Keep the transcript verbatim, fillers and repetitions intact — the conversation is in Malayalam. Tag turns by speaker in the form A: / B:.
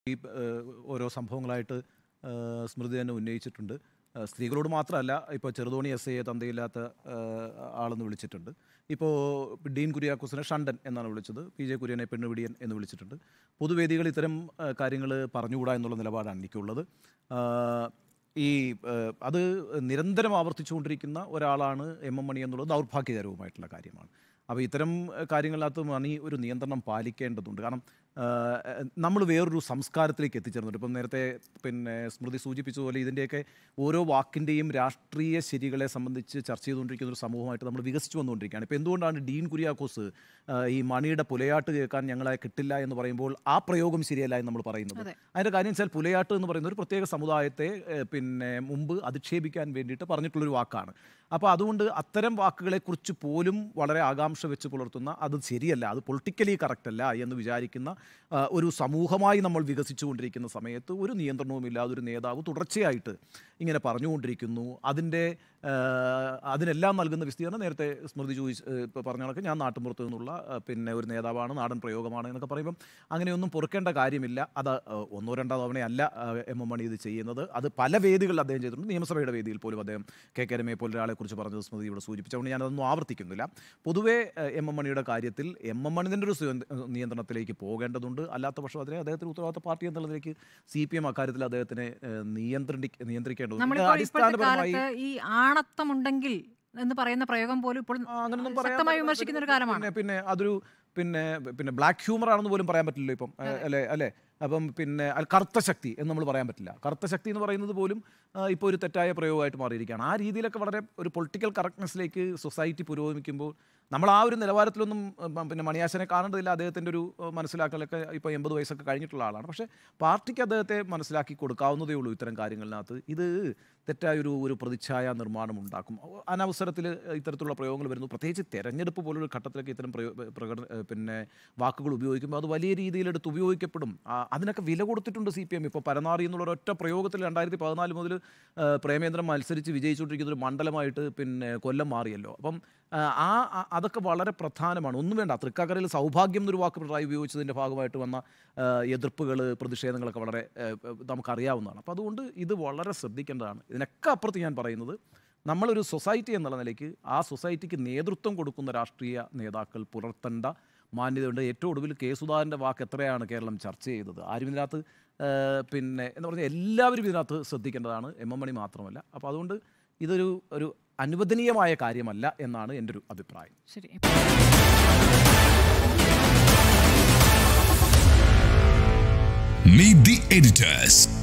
A: ഈ ഓരോ സംഭവങ്ങളായിട്ട് സ്മൃതി തന്നെ ഉന്നയിച്ചിട്ടുണ്ട്. സ്ത്രീകളോട് മാത്രമല്ല, ഇപ്പോൾ ചെറുതോണി എസ് ഐയെ തന്തയില്ലാത്ത ആളെന്ന് വിളിച്ചിട്ടുണ്ട്. ഇപ്പോൾ ഡീൻ കുര്യാക്കോസിനെ ഷണ്ടൻ എന്നാണ് വിളിച്ചത്. പി ജെ കുര്യനെ പെണ്ണുപിടിയൻ എന്ന് വിളിച്ചിട്ടുണ്ട്. പൊതുവേദികൾ ഇത്തരം കാര്യങ്ങൾ പറഞ്ഞുകൂടാ എന്നുള്ള നിലപാടാണ് എനിക്കുള്ളത്. ഈ അത് നിരന്തരം ആവർത്തിച്ചുകൊണ്ടിരിക്കുന്ന ഒരാളാണ് എം എം മണി എന്നുള്ളത് ദൗർഭാഗ്യകരവുമായിട്ടുള്ള കാര്യമാണ്. അപ്പോൾ ഇത്തരം കാര്യങ്ങളിനകത്ത് മണി ഒരു നിയന്ത്രണം പാലിക്കേണ്ടതുണ്ട്. കാരണം നമ്മൾ വേറൊരു സംസ്കാരത്തിലേക്ക് എത്തിച്ചേർന്നുണ്ട്. ഇപ്പം നേരത്തെ പിന്നെ സ്മൃതി സൂചിപ്പിച്ചതുപോലെ ഇതിൻ്റെയൊക്കെ ഓരോ വാക്കിൻ്റെയും രാഷ്ട്രീയ ശരികളെ സംബന്ധിച്ച് ചർച്ച ചെയ്തുകൊണ്ടിരിക്കുന്ന ഒരു സമൂഹമായിട്ട് നമ്മൾ വികസിച്ചു വന്നുകൊണ്ടിരിക്കുകയാണ്. ഇപ്പോൾ എന്തുകൊണ്ടാണ് ഡീൻ കുര്യാക്കോസ് ഈ മണിയുടെ പുലയാട്ട് കേൾക്കാൻ ഞങ്ങളെ കിട്ടില്ല എന്ന് പറയുമ്പോൾ ആ പ്രയോഗം ശരിയല്ല എന്ന് നമ്മൾ പറയുന്നത്? അതിൻ്റെ കാര്യം വെച്ചാൽ പുലയാട്ട് എന്ന് പറയുന്ന ഒരു പ്രത്യേക സമുദായത്തെ പിന്നെ മുമ്പ് അധിക്ഷേപിക്കാൻ വേണ്ടിയിട്ട് പറഞ്ഞിട്ടുള്ളൊരു വാക്കാണ്. അപ്പോൾ അതുകൊണ്ട് അത്തരം വാക്കുകളെക്കുറിച്ച് പോലും വളരെ ആകാംക്ഷ വെച്ച് പുലർത്തുന്ന, അത് ശരിയല്ല, അത് പൊളിറ്റിക്കലി കറക്റ്റല്ല എന്ന് വിചാരിക്കുന്ന ഒരു സമൂഹമായി നമ്മൾ വികസിച്ചു കൊണ്ടിരിക്കുന്ന സമയത്ത് ഒരു നിയന്ത്രണവുമില്ലാതെ ഒരു നേതാവ് തുടർച്ചയായിട്ട് ഇങ്ങനെ പറഞ്ഞുകൊണ്ടിരിക്കുന്നു. അതിൻ്റെ അതിനെല്ലാം നൽകുന്ന വിസ്തീർണം നേരത്തെ സ്മൃതി ചോദിച്ച് ഇപ്പോൾ പറഞ്ഞ കണക്ക് ഞാൻ നാട്ടുമ്പുറത്ത് നിന്നുള്ള പിന്നെ ഒരു നേതാവാണ്, നാടൻ പ്രയോഗമാണ് എന്നൊക്കെ പറയുമ്പം അങ്ങനെയൊന്നും പൊറുക്കേണ്ട കാര്യമില്ല. അത് ഒന്നോ രണ്ടോ തവണയല്ല എം എം മണി ഇത് ചെയ്യുന്നത്. അത് പല വേദികളിൽ അദ്ദേഹം ചെയ്തിട്ടുണ്ട്. നിയമസഭയുടെ വേദിയിൽ പോലും അദ്ദേഹം കെ കെ രമയെ പോലെ ഒരാളെക്കുറിച്ച് പറഞ്ഞത് സ്മൃതി ഇവിടെ സൂചിപ്പിച്ചുകൊണ്ട് ഞാനതൊന്നും ആവർത്തിക്കുന്നില്ല. പൊതുവേ എം എം മണിയുടെ കാര്യത്തിൽ എം എം മണിൻ്റെ ഒരു നിയന്ത്രണത്തിലേക്ക് പോകേണ്ടതുണ്ട്. അല്ലാത്ത പക്ഷം അതിനെ അദ്ദേഹത്തിന് ഉത്തരവാദിത്ത പാർട്ടി എന്നുള്ളതിലേക്ക് സി പി എം അക്കാര്യത്തിൽ അദ്ദേഹത്തിനെ നിയന്ത്രി നിയന്ത്രിക്കേണ്ടതുണ്ട്.
B: അടിസ്ഥാനപരമായി ഈ ആണത്തമുണ്ടെങ്കിൽ എന്ന് പറയുന്ന പ്രയോഗം പോലും ഇപ്പോൾ ശക്തമായി വിമർശിക്കുന്ന ഒരു കാലമാണ്.
A: പിന്നെ അതൊരു പിന്നെ പിന്നെ ബ്ലാക്ക് ഹ്യൂമർ ആണെന്ന് പോലും പറയാൻ പറ്റില്ല ഇപ്പം, അല്ലേ അല്ലേ അപ്പം പിന്നെ കറുത്ത ശക്തി എന്ന് നമ്മൾ പറയാൻ പറ്റില്ല. കറുത്ത ശക്തി എന്ന് പറയുന്നത് പോലും ഇപ്പോൾ ഒരു തെറ്റായ പ്രയോഗമായിട്ട് മാറിയിരിക്കുകയാണ്. ആ രീതിയിലൊക്കെ വളരെ ഒരു പൊളിറ്റിക്കൽ കറക്റ്റ്നെസ്സിലേക്ക് സൊസൈറ്റി പുരോഗമിക്കുമ്പോൾ നമ്മൾ ആ ഒരു നിലവാരത്തിലൊന്നും പിന്നെ മണിയാശനെ കാണേണ്ടതില്ല. അദ്ദേഹത്തിൻ്റെ ഒരു മനസ്സിലാക്കലൊക്കെ ഇപ്പോൾ എൺപത് വയസ്സൊക്കെ കഴിഞ്ഞിട്ടുള്ള ആളാണ്. പക്ഷേ പാർട്ടിക്ക് അദ്ദേഹത്തെ മനസ്സിലാക്കി കൊടുക്കാവുന്നതേ ഉള്ളൂ ഇത്തരം കാര്യങ്ങളിനകത്ത്. ഇത് തെറ്റായൊരു ഒരു പ്രതിച്ഛായ നിർമ്മാണം ഉണ്ടാക്കും. അനവസരത്തിൽ ഇത്തരത്തിലുള്ള പ്രയോഗങ്ങൾ വരുന്നു. പ്രത്യേകിച്ച് തെരഞ്ഞെടുപ്പ് പോലൊരു ഘട്ടത്തിലൊക്കെ ഇത്തരം പ്രകടന പിന്നെ വാക്കുകൾ ഉപയോഗിക്കുമ്പോൾ അത് വലിയ രീതിയിലെടുത്ത് ഉപയോഗിക്കപ്പെടും. അതിനൊക്കെ വില കൊടുത്തിട്ടുണ്ട് സി പി എം. ഇപ്പോൾ പരനാറി എന്നുള്ള ഒരൊറ്റ പ്രയോഗത്തിൽ രണ്ടായിരത്തി പതിനാല് മുതൽ പ്രേമേന്ദ്രൻ മത്സരിച്ച് വിജയിച്ചുകൊണ്ടിരിക്കുന്ന ഒരു മണ്ഡലമായിട്ട് പിന്നെ കൊല്ലം മാറിയല്ലോ. അപ്പം ആ അതൊക്കെ വളരെ പ്രധാനമാണ്. ഒന്നും വേണ്ട, തൃക്കാക്കരയിൽ സൗഭാഗ്യം എന്നൊരു വാക്ക് പിണറായി ഉപയോഗിച്ചതിൻ്റെ ഭാഗമായിട്ട് വന്ന എതിർപ്പുകൾ, പ്രതിഷേധങ്ങളൊക്കെ വളരെ നമുക്കറിയാവുന്നതാണ്. അപ്പോൾ അതുകൊണ്ട് ഇത് വളരെ ശ്രദ്ധിക്കേണ്ടതാണ്. ഇതിനൊക്കെ അപ്പുറത്ത് ഞാൻ പറയുന്നത്, നമ്മളൊരു സൊസൈറ്റി എന്നുള്ള നിലയ്ക്ക് ആ സൊസൈറ്റിക്ക് നേതൃത്വം കൊടുക്കുന്ന രാഷ്ട്രീയ നേതാക്കൾ പുലർത്തേണ്ട മാന്യതയുണ്ട്. ഏറ്റവും ഒടുവിൽ കെ സുധാകരൻ്റെ വാക്ക് എത്രയാണ് കേരളം ചർച്ച ചെയ്തത്? ആരും ഇതിനകത്ത് പിന്നെ എന്ന് പറഞ്ഞാൽ എല്ലാവരും ഇതിനകത്ത് ശ്രദ്ധിക്കേണ്ടതാണ്, എം എം മണി മാത്രമല്ല. അപ്പോൾ അതുകൊണ്ട് ഇതൊരു ഒരു അനുവദനീയമായ കാര്യമല്ല എന്നാണ് എൻ്റെ ഒരു അഭിപ്രായം.
B: ശരി.
C: Meet the editors.